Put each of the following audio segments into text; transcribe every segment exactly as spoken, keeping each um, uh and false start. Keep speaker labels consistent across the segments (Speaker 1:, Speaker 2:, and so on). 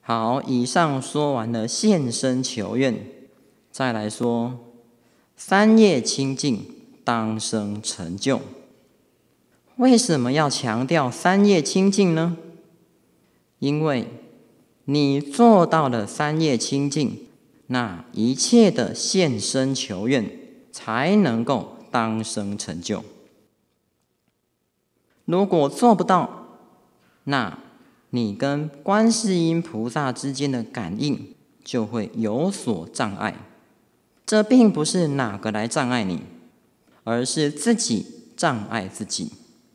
Speaker 1: 好，以上说完了现身求愿，再来说三业清净，当生成就。为什么要强调三业清净呢？因为你做到了三业清净，那一切的现身求愿才能够当生成就。如果做不到，那你跟观世音菩萨之间的感应就会有所障碍。这并不是哪个来障碍你，而是自己障碍自己。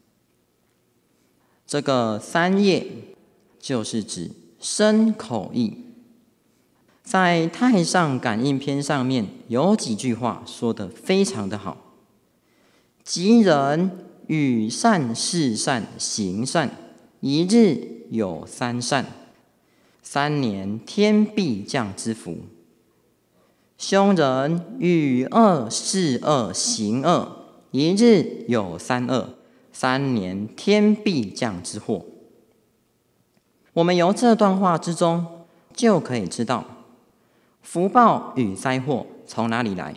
Speaker 1: 这个三业就是指身口意。在《太上感应篇》上面有几句话说得非常的好：即人与善事善行善，一日有三善，三年天必降之福。凶人与恶事恶行恶，一日有三恶，三年天必降之祸。我们由这段话之中就可以知道，福报与灾祸从哪里来？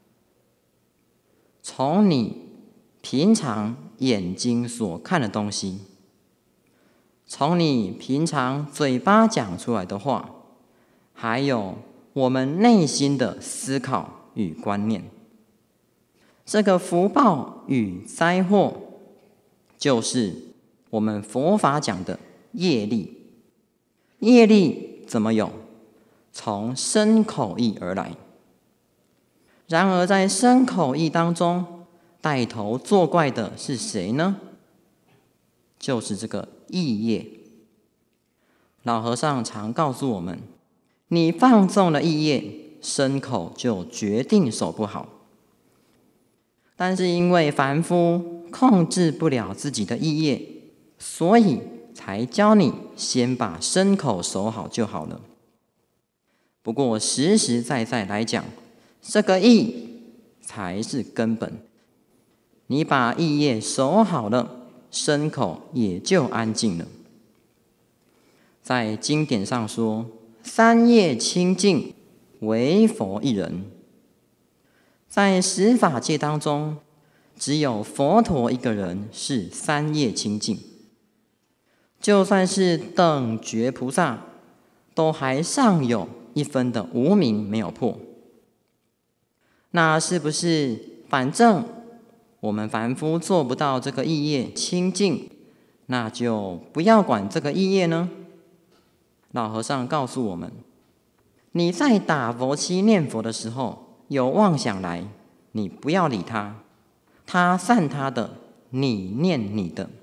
Speaker 1: 从你平常眼睛所看的东西，从你平常嘴巴讲出来的话，还有我们内心的思考与观念。这个福报与灾祸，就是我们佛法讲的业力。业力怎么有？从身口意而来。然而在身口意当中，带头作怪的是谁呢？就是这个意业。老和尚常告诉我们，你放纵了意业，身口就决定守不好。但是因为凡夫控制不了自己的意业，所以才教你先把身口守好就好了。不过实实在在来讲，这个意才是根本。你把意业守好了，身口也就安静了。在经典上说，三业清净，唯佛一人。在十法界当中，只有佛陀一个人是三业清净。就算是等觉菩萨，都还尚有一分的无明没有破。那是不是反正我们凡夫做不到这个意业清净，那就不要管这个意业呢？老和尚告诉我们，你在打佛七念佛的时候，有妄想来，你不要理他，他散他的，你念你的。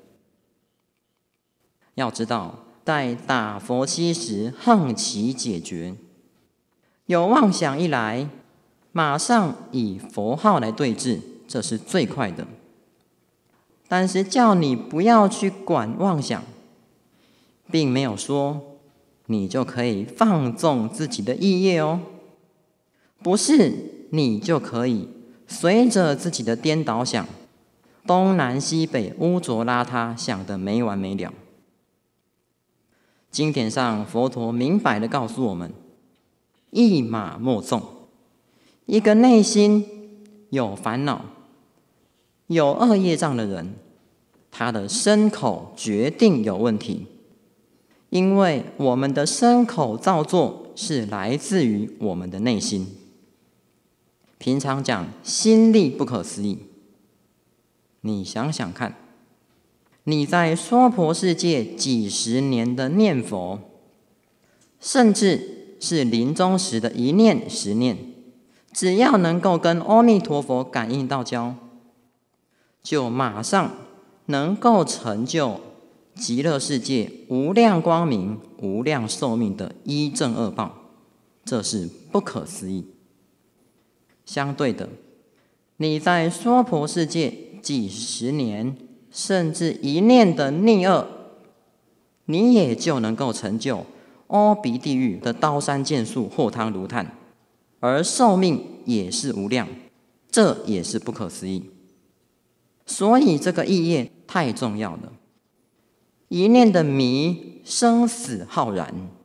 Speaker 1: 要知道，在打佛七时横其解决，有妄想一来，马上以佛号来对治，这是最快的。但是叫你不要去管妄想，并没有说你就可以放纵自己的意业哦，不是你就可以随着自己的颠倒想，东南西北污浊邋遢，想得没完没了。经典上佛陀明白地告诉我们，一马莫纵。一个内心有烦恼、有恶业障的人，他的身口决定有问题。因为我们的身口造作是来自于我们的内心。平常讲心力不可思议，你想想看，你在娑婆世界几十年的念佛，甚至是临终时的一念十念，只要能够跟阿弥陀佛感应道交，就马上能够成就极乐世界无量光明、无量寿命的一正二报，这是不可思议。相对的，你在娑婆世界几十年，甚至一念的逆恶，你也就能够成就阿鼻地狱的刀山剑树、火汤炉炭，而寿命也是无量，这也是不可思议。所以这个意业太重要了。一念的迷，生死浩然；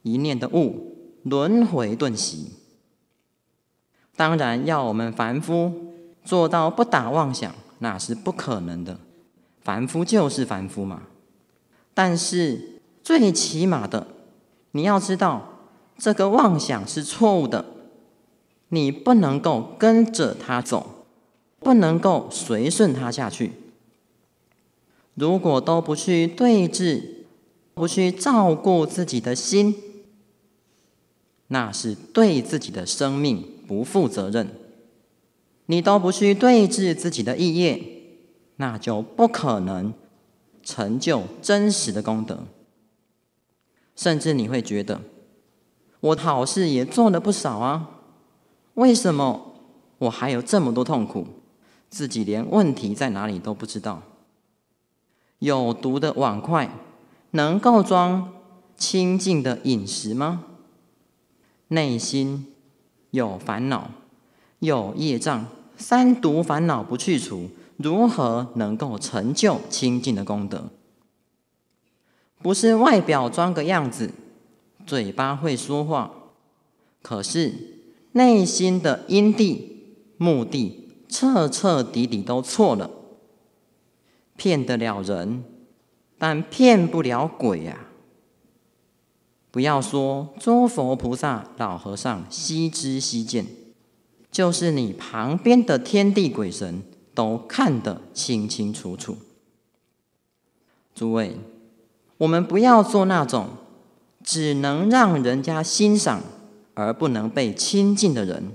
Speaker 1: 一念的悟，轮回顿息。当然，要我们凡夫做到不打妄想，那是不可能的。凡夫就是凡夫嘛。但是最起码的，你要知道这个妄想是错误的，你不能够跟着它走，不能够随顺它下去。如果都不去对治，不去照顾自己的心，那是对自己的生命不负责任。你都不去对治自己的意业，那就不可能成就真实的功德。甚至你会觉得，我好事也做了不少啊，为什么我还有这么多痛苦？自己连问题在哪里都不知道。有毒的碗筷能够装清净的饮食吗？内心有烦恼，有业障，三毒烦恼不去除，如何能够成就清净的功德？不是外表装个样子，嘴巴会说话，可是内心的因地目的彻彻底底都错了。骗得了人，但骗不了鬼啊！不要说诸佛菩萨、老和尚悉知悉见，就是你旁边的天地鬼神都看得清清楚楚。诸位，我们不要做那种只能让人家欣赏而不能被亲近的人。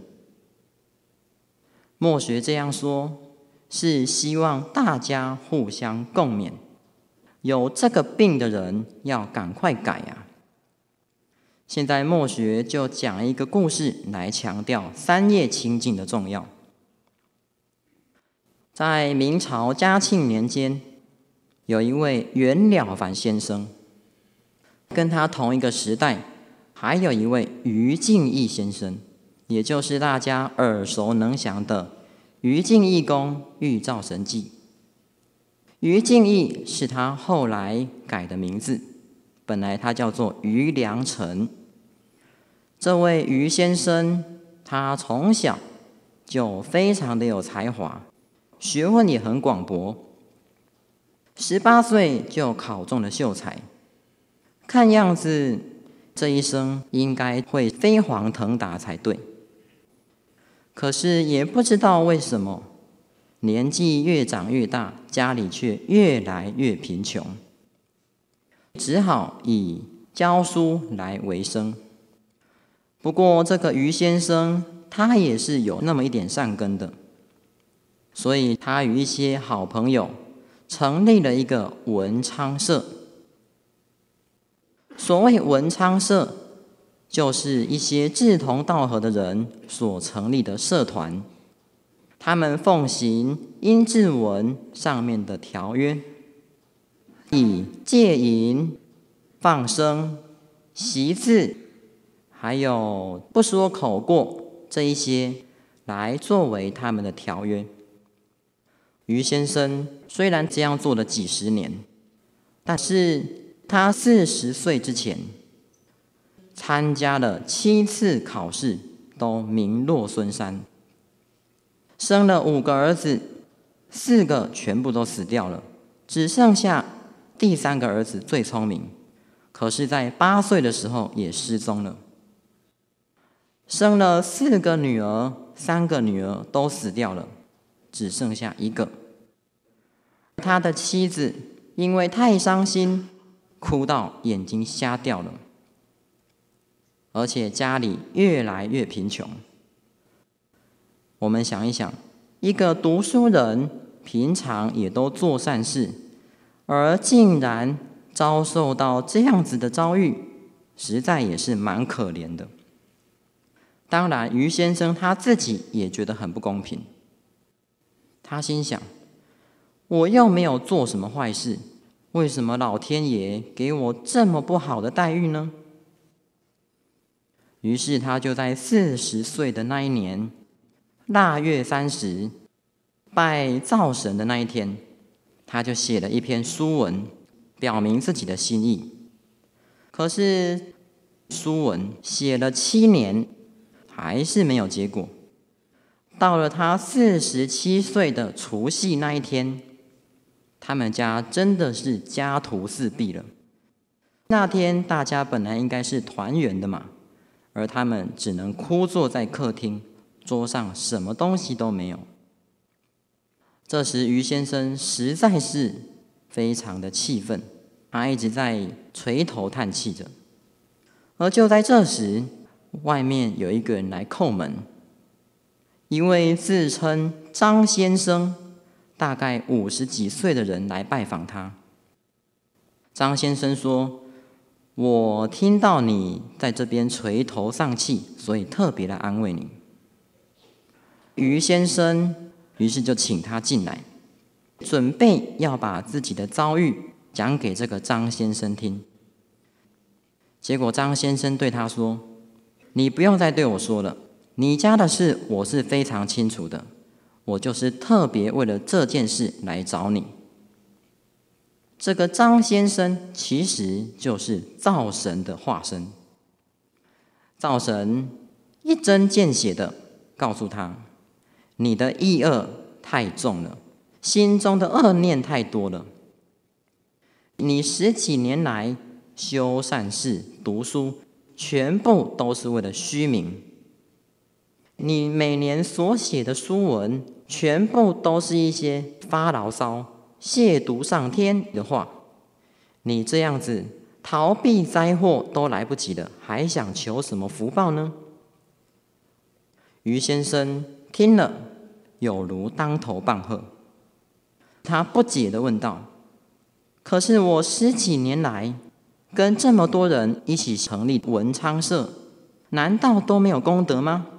Speaker 1: 默学这样说，是希望大家互相共勉。有这个病的人要赶快改啊！现在默学就讲一个故事来强调三业清净的重要。在明朝嘉庆年间，有一位袁了凡先生，跟他同一个时代，还有一位于敬义先生，也就是大家耳熟能详的于敬义公预兆神迹。于敬义是他后来改的名字，本来他叫做于良辰。这位于先生，他从小就非常的有才华，学问也很广博。十八岁就考中了秀才，看样子这一生应该会飞黄腾达才对。可是也不知道为什么，年纪越长越大，家里却越来越贫穷，只好以教书来为生。不过这个于先生，他也是有那么一点善根的，所以他与一些好朋友成立了一个文昌社。所谓文昌社，就是一些志同道合的人所成立的社团，他们奉行阴骘文上面的条约，以戒淫、放生、习字，还有不说口过这一些来作为他们的条约。于先生虽然这样做了几十年，但是他四十岁之前参加了七次考试，都名落孙山。生了五个儿子，四个全部都死掉了，只剩下第三个儿子最聪明，可是在八岁的时候也失踪了。生了四个女儿，三个女儿都死掉了，只剩下一个。他的妻子因为太伤心，哭到眼睛瞎掉了，而且家里越来越贫穷。我们想一想，一个读书人，平常也都做善事，而竟然遭受到这样子的遭遇，实在也是蛮可怜的。当然，于先生他自己也觉得很不公平。他心想，我又没有做什么坏事，为什么老天爷给我这么不好的待遇呢？于是他就在四十岁的那一年腊月三十拜灶神的那一天，他就写了一篇书文，表明自己的心意。可是书文写了七年，还是没有结果。到了他四十七岁的除夕那一天，他们家真的是家徒四壁了。那天大家本来应该是团圆的嘛，而他们只能枯坐在客厅，桌上什么东西都没有。这时于先生实在是非常的气愤，他一直在垂头叹气着。而就在这时，外面有一个人来叩门，一位自称张先生，大概五十几岁的人来拜访他。张先生说：“我听到你在这边垂头丧气，所以特别来安慰你。”于先生于是就请他进来，准备要把自己的遭遇讲给这个张先生听。结果张先生对他说：“你不用再对我说了，你家的事我是非常清楚的，我就是特别为了这件事来找你。”这个张先生其实就是灶神的化身。灶神一针见血的告诉他：“你的意恶太重了，心中的恶念太多了。你十几年来修善事、读书，全部都是为了虚名。你每年所写的书文，全部都是一些发牢骚、亵渎上天的话。你这样子逃避灾祸都来不及了，还想求什么福报呢？”于先生听了，有如当头棒喝。他不解地问道：“可是我十几年来跟这么多人一起成立文昌社，难道都没有功德吗？”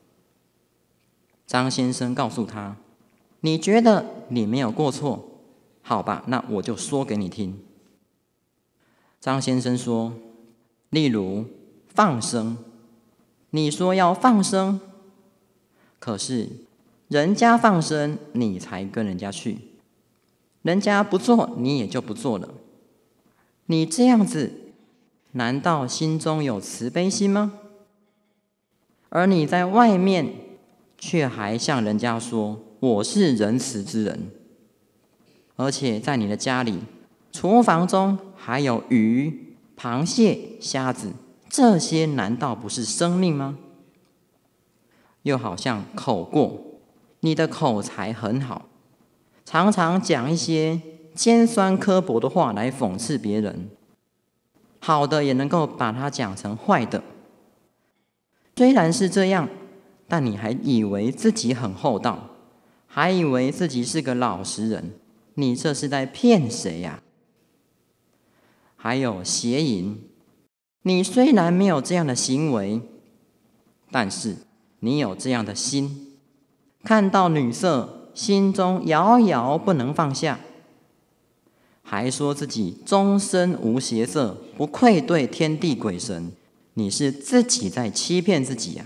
Speaker 1: 张先生告诉他：“你觉得你没有过错，好吧，那我就说给你听。”张先生说：“例如放生，你说要放生，可是人家放生，你才跟人家去，人家不做，你也就不做了。你这样子，难道心中有慈悲心吗？而你在外面，却还向人家说我是仁慈之人，而且在你的家里，厨房中还有鱼、螃蟹、虾子，这些难道不是生命吗？又好像口过，你的口才很好，常常讲一些尖酸刻薄的话来讽刺别人，好的也能够把它讲成坏的。虽然是这样，但你还以为自己很厚道，还以为自己是个老实人，你这是在骗谁呀？还有邪淫，你虽然没有这样的行为，但是你有这样的心，看到女色，心中遥遥不能放下，还说自己终身无邪色，不愧对天地鬼神，你是自己在欺骗自己呀！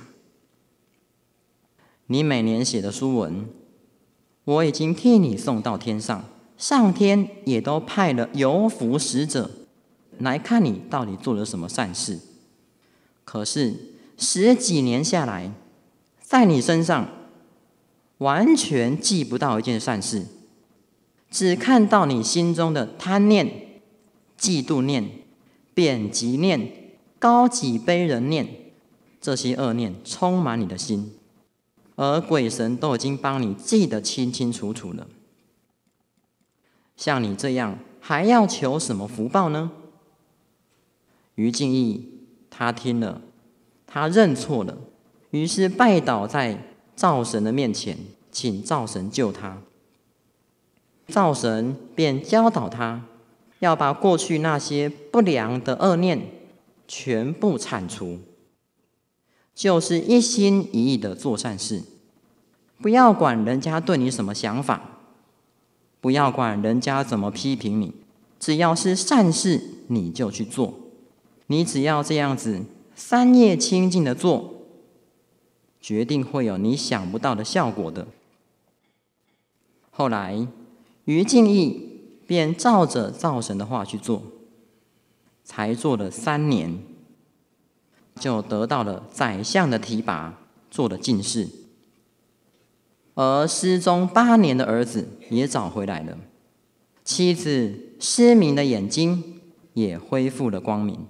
Speaker 1: 你每年写的书文，我已经替你送到天上，上天也都派了游福使者来看你到底做了什么善事。可是十几年下来，在你身上完全记不到一件善事，只看到你心中的贪念、嫉妒念、贬极念、高己卑人念，这些恶念充满你的心，而鬼神都已经帮你记得清清楚楚了。像你这样，还要求什么福报呢？于敬义他听了，他认错了，于是拜倒在灶神的面前，请灶神救他。灶神便教导他，要把过去那些不良的恶念全部铲除，就是一心一意的做善事，不要管人家对你什么想法，不要管人家怎么批评你，只要是善事你就去做。你只要这样子三业清净的做，决定会有你想不到的效果的。后来于敬义便照着灶神的话去做，才做了三年， 就得到了宰相的提拔，做了进士。而失踪八年的儿子也找回来了，妻子失明的眼睛也恢复了光明。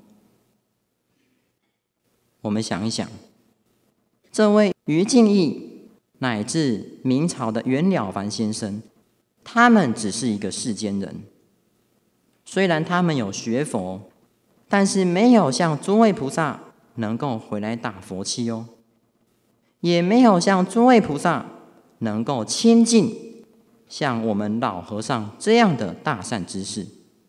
Speaker 1: 我们想一想，这位于敬义乃至明朝的袁了凡先生，他们只是一个世间人，虽然他们有学佛，但是没有像诸位菩萨能够回来打佛七哦，也没有像诸位菩萨能够亲近像我们老和尚这样的大善知识。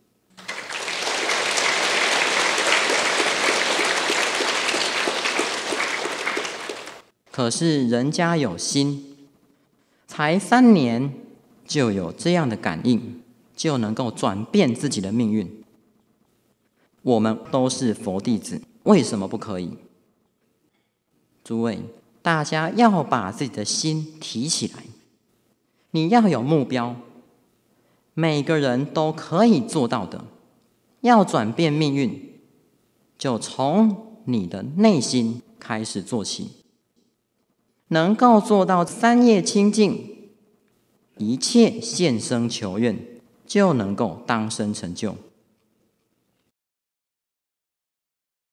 Speaker 1: 可是人家有心，才三年就有这样的感应，就能够转变自己的命运。我们都是佛弟子，为什么不可以？诸位，大家要把自己的心提起来，你要有目标，每个人都可以做到的。要转变命运，就从你的内心开始做起。能够做到三业清净，一切现生求愿，就能够当生成就。